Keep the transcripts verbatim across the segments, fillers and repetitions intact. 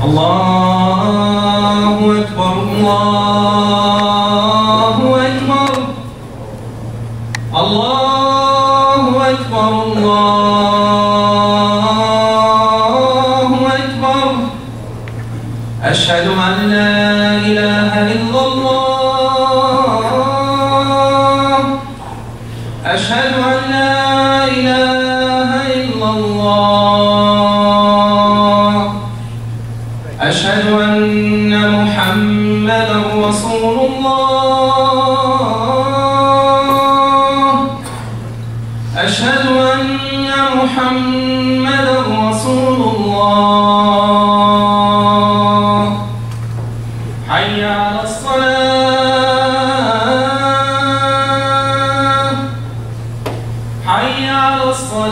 الله أكبر الله أكبر الله أكبر الله أكبر أشهد أن لا إله إلا الله أشهد أن لا إله إلا الله أشهد أن محمدا رسول الله أشهد أن محمدا رسول الله حي على الصلاة حي على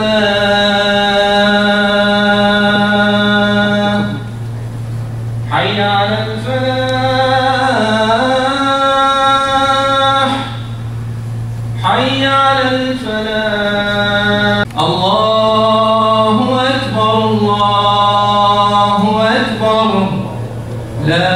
الصلاة حي على الفلاح حي على الفلاح الله أكبر الله أكبر لا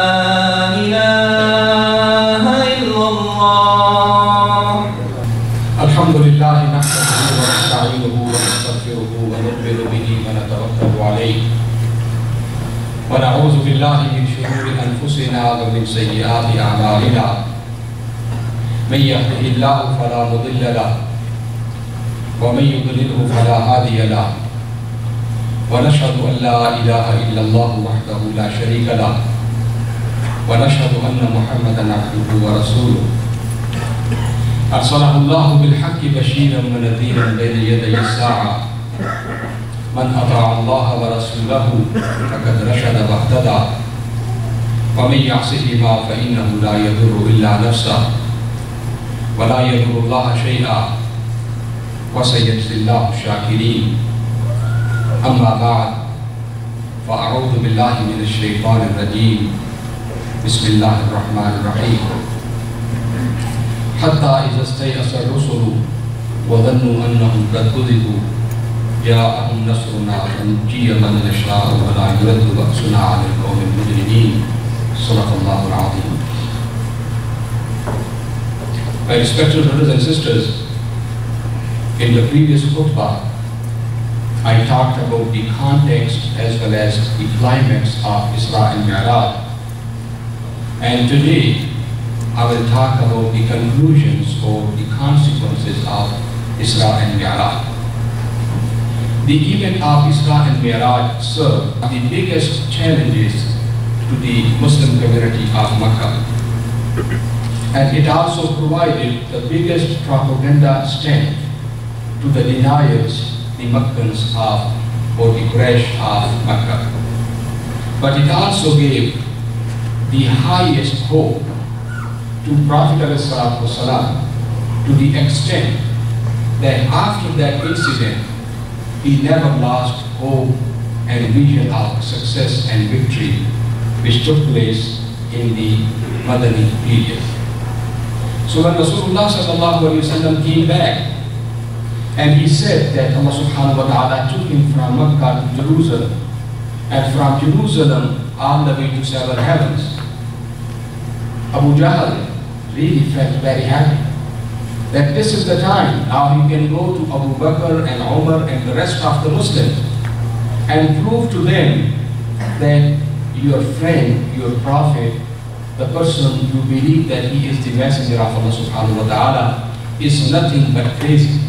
إله إلا الله. الحمد لله نحمده ونستعينه ونستغفره ونؤمن به ونتوكل عليه ونعوذ بالله من شرور أنفسنا ومن سيئات أعمالنا من يهده الله فلا مضل له ومن يضلله فلا هادي له ونشهد أن لا إله إلا الله وحده لا شريك له ونشهد أن محمدا عبده ورسوله أرسله الله بالحق بشيرا ونذيرا بين يدي الساعة من أطاع الله ورسوله فقد رشد واهتدى ومن يعصهما فإنه لا يضر إلا نفسه ولا يضر الله شيئا وسيجزي الله الشاكرين. أما بعد فأعوذ بالله من الشيطان الرجيم بسم الله الرحمن الرحيم حتى إذا استيأس الرسل وظنوا أنهم قد كذبوا جاءهم نصرنا فنجي من نشاء ولا يرد بأسنا عن القوم المجرمين. صدق الله العظيم. My respected brothers and sisters, in the previous khutbah, I talked about the context as well as the climax of Isra and Mi'raj. And today, I will talk about the conclusions or the consequences of Isra and Mi'raj. The event of Isra and Mi'raj served the biggest challenges to the Muslim community of Makkah. And it also provided the biggest propaganda stand to the deniers, the Makkans of, or the Quraysh of Makkah. But it also gave the highest hope to Prophet ﷺ to the extent that after that incident, he never lost hope and vision of success and victory which took place in the Madani period. So when Rasulullah ﷺ came back and he said that Allah subhanahu wa ta'ala took him from Makkah to Jerusalem and from Jerusalem all the way to seven heavens, Abu Jahl really felt very happy that this is the time now he can go to Abu Bakr and Umar and the rest of the Muslims and prove to them that your friend, your prophet, the person you believe that he is the messenger of Allah subhanahu wa ta'ala is nothing but crazy.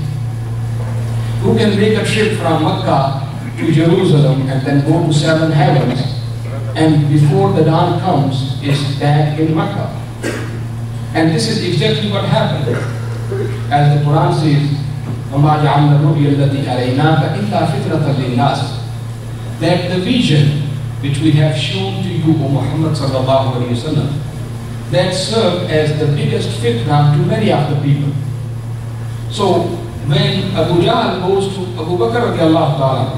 Who can make a trip from Makkah to Jerusalem and then go to seven heavens and before the dawn comes is back in Makkah? And this is exactly what happened. As the Quran says, وَمَا جَعَلْنَا الرُّؤْيَا الَّتِي أَرَيْنَاكَ إِلَّا فِتْنَةً لِلنَّاسِ, that the vision which we have shown to you, O Muhammad sallallahu alayhi wa sallam, that served as the biggest fitna to many of the people. So when Abu Jahl goes to Abu Bakr radiallahu ta'ala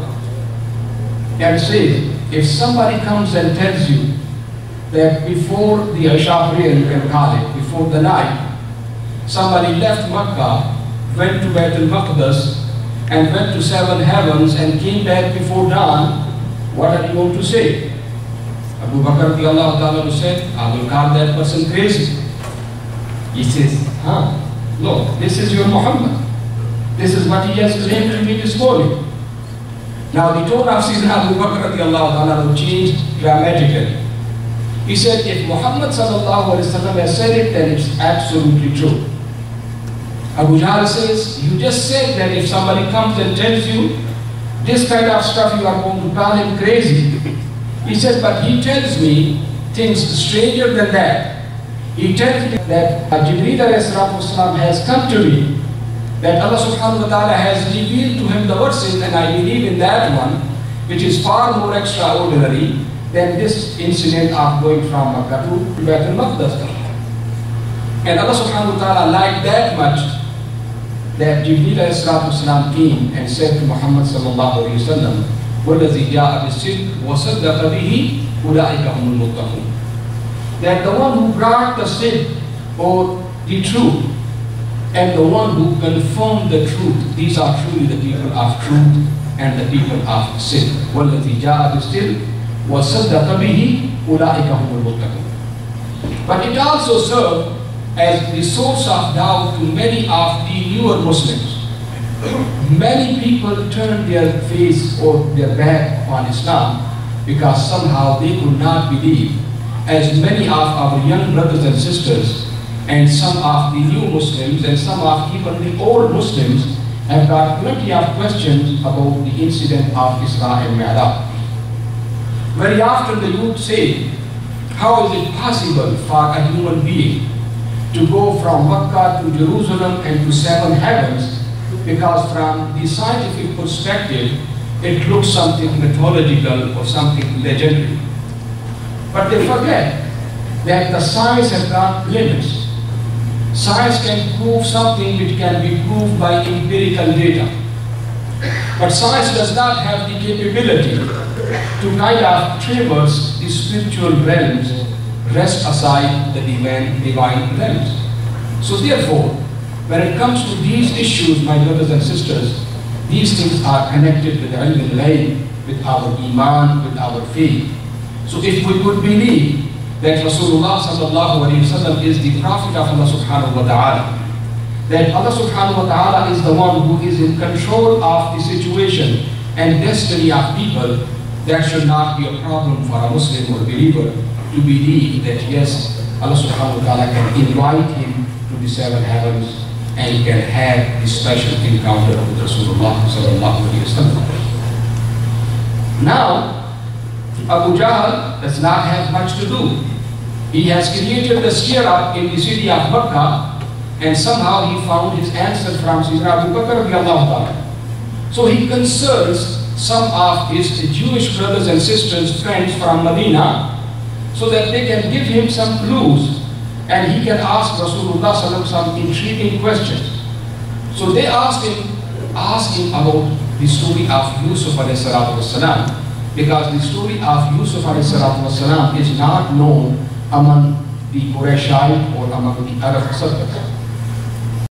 and says, if somebody comes and tells you that before the Isha prayer, you can call it, before the night, somebody left Makkah, went to Baitul Maqdis and went to seven heavens and came back before dawn, what are you going to say? Abu Bakr radiallahu ta'ala said, I will call that person crazy. He says, huh, look, this is your Muhammad. This is what he has claimed to me this morning. Now the tone of Sayyidina Abu Bakr radiallahu ta'ala changed dramatically. He said, if Muhammad sallallahu alaihi wasallam has said it, then it's absolutely true. Abu Jahl says, you just said that if somebody comes and tells you this kind of stuff, you are going to call him crazy. He says, but he tells me things stranger than that. He tells me that Jibreel alayhi salatu wasalam has come to me, that Allah subhanahu wa ta'ala has revealed to him the verses, and I believe in that one, which is far more extraordinary than this incident of going from Makkah to Baitul Maqdis. And Allah subhanahu wa ta'ala liked that much that Jibreel alayhi salatu wasalam came and said to Muhammad sallallahu alayhi wa sallam, وَالَّذِي جَاءَ بِالصِّدْقِ وَصَدَّقَ بِهِ أُولَٰئِكَ هُمُ الْمُتَّقُونَ. That the one who brought the sidq, or the truth, and the one who confirmed the truth, these are truly the people of truth and the people of sidq. وَالَّذِي جَاءَ بِالصِّدْقِ وَصَدَّقَ بِهِ أُولَٰئِكَ هُمُ الْمُتَّقُونَ. But it also served as the source of doubt to many of the newer Muslims. Many people turned their face or their back on Islam because somehow they could not believe, as many of our young brothers and sisters and some of the new Muslims and some of even the old Muslims have got plenty of questions about the incident of Isra and Mi'raj. Very often the youth say, how is it possible for a human being to go from Makkah to Jerusalem and to seven heavens? Because from the scientific perspective, it looks something mythological or something legendary. But they forget that the science has got limits. Science can prove something which can be proved by empirical data. But science does not have the capability to kind of traverse the spiritual realms, rest aside the divine, divine realms. So therefore, when it comes to these issues, my brothers and sisters, these things are connected with ilm al-ghayb, with our iman, with our faith. So if we could believe that Rasulullah sallallahu alayhi wa sallam is the Prophet of Allah subhanahu wa ta'ala, that Allah subhanahu wa ta'ala is the one who is in control of the situation and destiny of people, that should not be a problem for a Muslim or believer to believe that yes, Allah subhanahu wa ta'ala can invite him to the seven heavens and can have this special encounter with Rasulullah sallallahu alayhi wa sallam. Now, Abu Jahl does not have much to do. He has created the stir up in the city of Makkah, and somehow he found his answer from Sayyidina Abu Bakr radiallahu ta'ala. So he consults some of his Jewish brothers and sisters, friends from Medina, so that they can give him some clues and he can ask Rasulullah sallallahu alaihi wasallam some intriguing questions. So they asked him, asked him about the story of Yusuf alayhi salatu wasalam, because the story of Yusuf alayhi salatu wasalam is not known among the Qurayshite or among the Arab subjects.